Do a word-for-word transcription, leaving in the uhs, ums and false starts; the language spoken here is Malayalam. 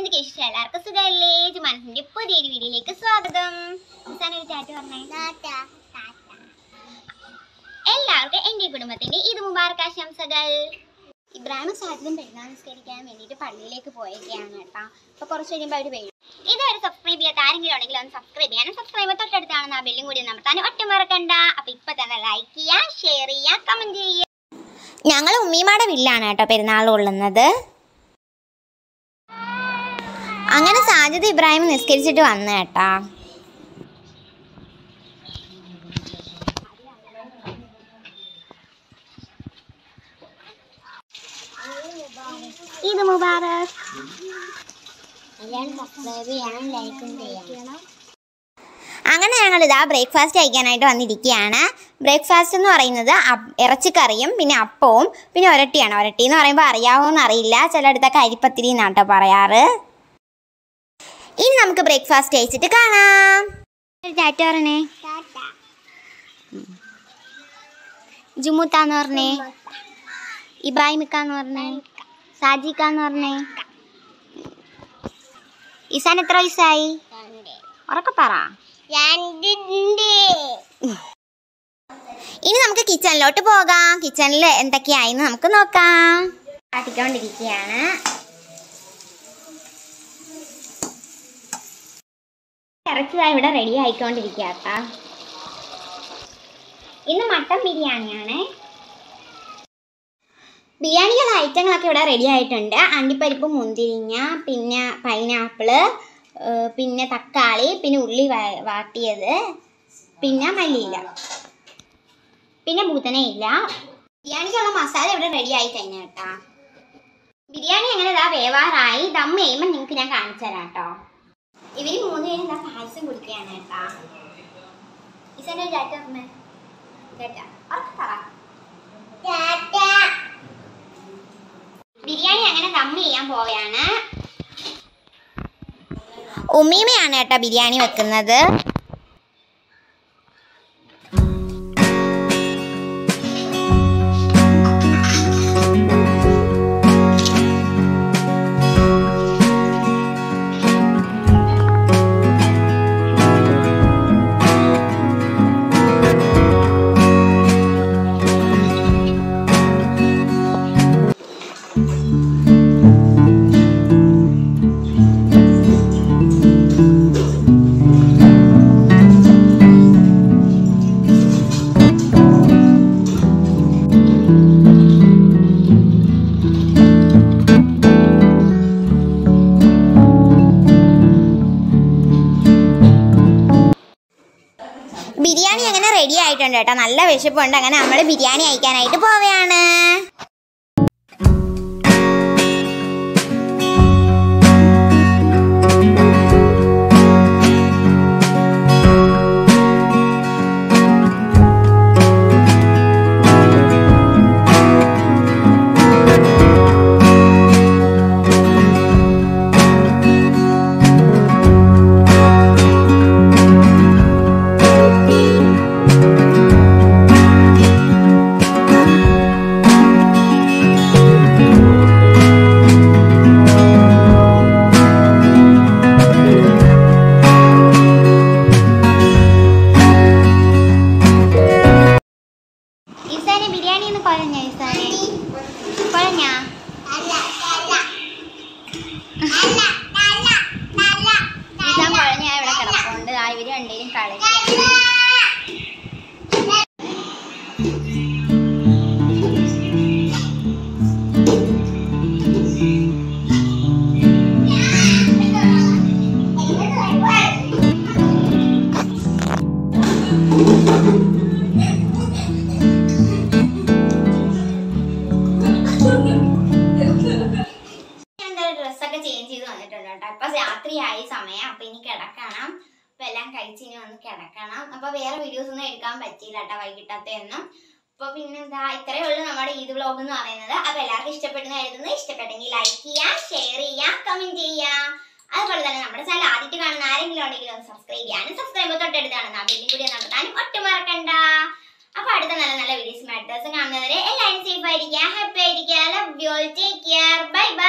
എന്തൊക്കെ ഇഷ്ടം എല്ലാവർക്കും സുഖമല്ലേ? മനസ്സിന്റെ പുതിയൊരു വീഡിയോയിലേക്ക് സ്വാഗതം. ചാറ്റ് പറഞ്ഞേ. എല്ലാവർക്കും എൻ്റെ കുടുംബത്തിന്റെ ഈദ് മുബാറക് ആശംസകൾ. ഇബ്രാഹിം സാജിദും പെരുന്നാൾ നിസ്കരിക്കാൻ വേണ്ടിയിട്ട് പള്ളിയിലേക്ക് പോയൊക്കെയാണ് കേട്ടോ. അപ്പൊ കുറച്ച് കഴിയുമ്പോൾ അവർ വരും. ഇതുവരെ സബ്സ്ക്രൈബ് ചെയ്യാത്ത ആരെങ്കിലും ഉണ്ടെങ്കിൽ ഒന്ന് സബ്സ്ക്രൈബ് ചെയ്യാനും സബ്സ്ക്രൈബ് തൊട്ടടുത്താണ് ആ ബെല്ലും കൂടി നമർത്താനും ഒട്ടും മറക്കണ്ട. അപ്പൊ ഇപ്പൊ തന്നെ ലൈക്ക് ചെയ്യുക, ഷെയർ ചെയ്യുക, കമന്റ് ചെയ്യുക. ഞങ്ങൾ ഉമ്മിമാടെ വീട്ടിലാണ് കേട്ടോ പെരുന്നാൾ കൊള്ളുന്നത്. അങ്ങനെ സാജിദ് ഇബ്രാഹിം നിസ്കരിച്ചിട്ട് വന്നു കേട്ടാ. ഈദ് മുബാറക്. അങ്ങനെ ഞങ്ങൾ ഇതാ ബ്രേക്ക്ഫാസ്റ്റ് കഴിക്കാനായിട്ട് വന്നിരിക്കുകയാണ്. ബ്രേക്ക്ഫാസ്റ്റ് എന്ന് പറയുന്നത് ഇറച്ചിക്കറിയും പിന്നെ അപ്പവും പിന്നെ ഒരട്ടിയാണ്. ഒരട്ടി എന്ന് പറയുമ്പോൾ അറിയാവോന്ന് അറിയില്ല, ചിലയിടത്തൊക്കെ അരിപ്പത്തിരി എന്നാട്ടോ പറയാറ്. ഇനി നമുക്ക് ബ്രേക്ക്ഫാസ്റ്റ് കഴിച്ചിട്ട് കാണാം. ടാറ്റ പറഞ്ഞേ. ജുമുത്താന്ന് പറഞ്ഞേ. ഇബ്രാഹിമിക്കാന്ന് പറഞ്ഞേ. സാജിക്കാന്ന് പറഞ്ഞേ. ഇസാൻ എത്ര വയസ്സായി? ഉറക്കെ പറ. ഇനി നമുക്ക് കിച്ചണിലോട്ട് പോകാം. കിച്ചണിൽ എന്തൊക്കെയായിന്ന് നമുക്ക് നോക്കാം. കാട്ടിക്കൊണ്ടിരിക്കുകയാണ്. ഇറച്ചിതായി ഇവിടെ റെഡി ആയിക്കൊണ്ടിരിക്കുക. ഇന്ന് മട്ടൻ ബിരിയാണിയാണ്. ബിരിയാണിക്കുള്ള ഐറ്റങ്ങളൊക്കെ ഇവിടെ റെഡി ആയിട്ടുണ്ട്. അണ്ടിപ്പരിപ്പ്, മുന്തിരിങ്ങ, പിന്നെ പൈനാപ്പിള്, പിന്നെ തക്കാളി, പിന്നെ ഉള്ളി വാട്ടിയത്, പിന്നെ മല്ലിയില, പിന്നെ പൂതനയില്ല. ബിരിയാണിക്കുള്ള മസാല ഇവിടെ റെഡി ആയി കഴിഞ്ഞ കേട്ടാ. ബിരിയാണി അങ്ങനെ ഇതാ വേവാറായി. ദം ചെയ്യുമ്പോൾ നിങ്ങൾക്ക് ഞാൻ കാണിച്ചു തരാം കേട്ടോ. ഇവര് മൂന്ന് പേരും എന്താ പായസം കുടിക്കുകയാണ് കേട്ടാ. ഇസന്റെ ടാറ്റ അമ്മ ടാറ്റ പറ. ബിരിയാണി അങ്ങനെ ദം ചെയ്യാൻ പോവുകയാണ്. ഉമ്മീമയാണ് കേട്ടോ ബിരിയാണി വെക്കുന്നത്. ബിരിയാണി അങ്ങനെ റെഡി ആയിട്ടുണ്ട് കേട്ടോ. നല്ല വിശപ്പുണ്ട്. അങ്ങനെ നമ്മൾ ബിരിയാണി കഴിക്കാനായിട്ട് പോവുകയാണ്. ബിരിയാണി ഒന്ന് കുഴഞ്ഞ ഇസാനെ കുഴഞ്ഞ ഇസാൻ കുഴഞ്ഞ ഇവിടെ കിടപ്പുണ്ട്. ആ ഇവര് രണ്ടേരും കളിക്കുകയാണ്. ഡ്രസ്സൊക്കെ ചേഞ്ച് ചെയ്ത് വന്നിട്ടുണ്ട് കേട്ടോ. ഇപ്പൊ രാത്രിയായി സമയം. അപ്പൊ ഇനി കിടക്കണം. അപ്പൊ എല്ലാം കഴിച്ച് ഇനി വന്ന് കിടക്കണം. അപ്പൊ വേറെ വീഡിയോസ് ഒന്നും എടുക്കാൻ പറ്റിയില്ല കേട്ടോ വൈകിട്ടത്തെയൊന്നും. അപ്പൊ പിന്നെന്താ, ഇത്രയേ ഉള്ളൂ നമ്മുടെ ഈദ് വ്ലോഗ് എന്ന് പറയുന്നത്. അപ്പൊ എല്ലാവർക്കും ഇഷ്ടപ്പെടുന്ന എഴുതുന്നത്. ഇഷ്ടപ്പെട്ടെങ്കിൽ ലൈക്ക് ചെയ്യുക, ഷെയർ ചെയ്യുക, കമന്റ് ചെയ്യുക. അതുപോലെ തന്നെ നമ്മുടെ ചാനൽ ആദ്യമായിട്ട് കാണുന്ന ആരെങ്കിലും ഉണ്ടെങ്കിൽ ഒന്ന് സബ്സ്ക്രൈബ് ചെയ്യാനും സബ്സ്ക്രൈബ് തൊട്ടടുത്താണ് ആ ബെല്ലും കൂടി നടത്താനും ഒട്ടും മറക്കണ്ട. അപ്പൊ അടുത്ത നല്ല നല്ല വീഡിയോസ് അടുത്ത ദിവസം കാണുന്നവരെ എല്ലാവരും സേഫ് ആയിരിക്കുക, ഹാപ്പി ആയിരിക്കുക. Love you all, take care, bye by.